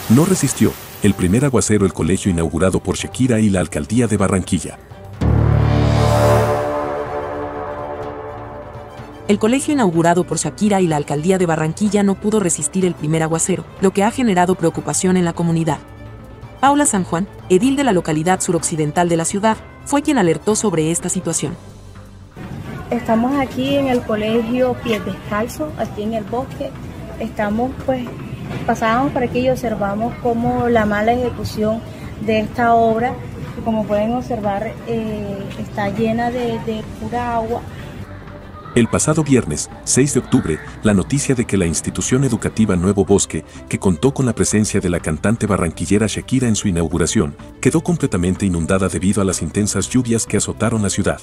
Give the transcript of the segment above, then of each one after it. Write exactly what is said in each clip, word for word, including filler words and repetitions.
No resistió el primer aguacero el colegio inaugurado por Shakira y la alcaldía de Barranquilla. El colegio inaugurado por Shakira y la alcaldía de Barranquilla no pudo resistir el primer aguacero, lo que ha generado preocupación en la comunidad. Paula San Juan, edil de la localidad suroccidental de la ciudad, fue quien alertó sobre esta situación. Estamos aquí en el colegio Pies Descalzos, aquí en el bosque. Estamos pues, pasábamos por aquí y observamos cómo la mala ejecución de esta obra, que como pueden observar eh, está llena de, de pura agua. El pasado viernes, seis de octubre, la noticia de que la institución educativa Nuevo Bosque, que contó con la presencia de la cantante barranquillera Shakira en su inauguración, quedó completamente inundada debido a las intensas lluvias que azotaron la ciudad.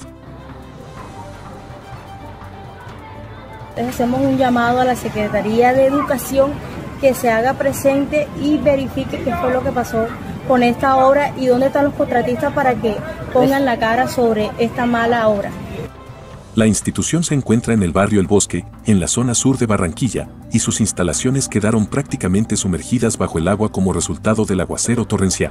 Hacemos un llamado a la Secretaría de Educación que se haga presente y verifique qué fue lo que pasó con esta obra y dónde están los contratistas para que pongan la cara sobre esta mala obra. La institución se encuentra en el barrio El Bosque, en la zona sur de Barranquilla, y sus instalaciones quedaron prácticamente sumergidas bajo el agua como resultado del aguacero torrencial.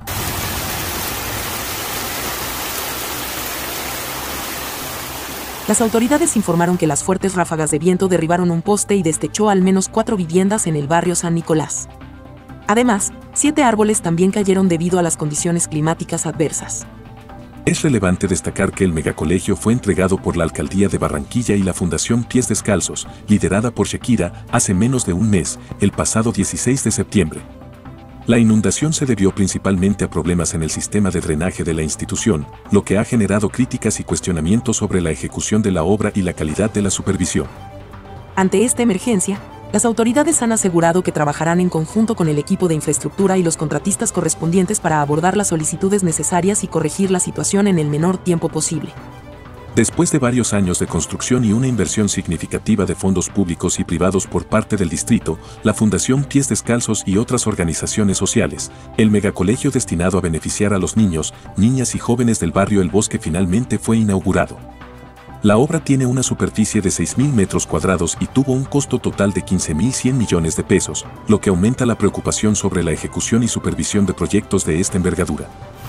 Las autoridades informaron que las fuertes ráfagas de viento derribaron un poste y destechó al menos cuatro viviendas en el barrio San Nicolás. Además, siete árboles también cayeron debido a las condiciones climáticas adversas. Es relevante destacar que el megacolegio fue entregado por la Alcaldía de Barranquilla y la Fundación Pies Descalzos, liderada por Shakira, hace menos de un mes, el pasado dieciséis de septiembre. La inundación se debió principalmente a problemas en el sistema de drenaje de la institución, lo que ha generado críticas y cuestionamientos sobre la ejecución de la obra y la calidad de la supervisión. Ante esta emergencia, las autoridades han asegurado que trabajarán en conjunto con el equipo de infraestructura y los contratistas correspondientes para abordar las solicitudes necesarias y corregir la situación en el menor tiempo posible. Después de varios años de construcción y una inversión significativa de fondos públicos y privados por parte del distrito, la Fundación Pies Descalzos y otras organizaciones sociales, el megacolegio destinado a beneficiar a los niños, niñas y jóvenes del barrio El Bosque finalmente fue inaugurado. La obra tiene una superficie de seis mil metros cuadrados y tuvo un costo total de quince mil cien millones de pesos, lo que aumenta la preocupación sobre la ejecución y supervisión de proyectos de esta envergadura.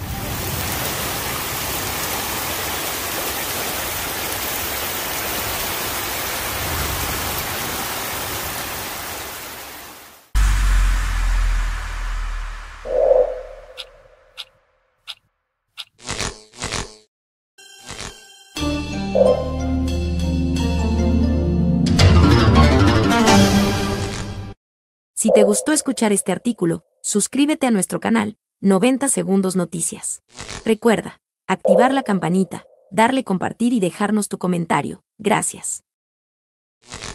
Si te gustó escuchar este artículo, suscríbete a nuestro canal, noventa Segundos Noticias. Recuerda, activar la campanita, darle compartir y dejarnos tu comentario. Gracias.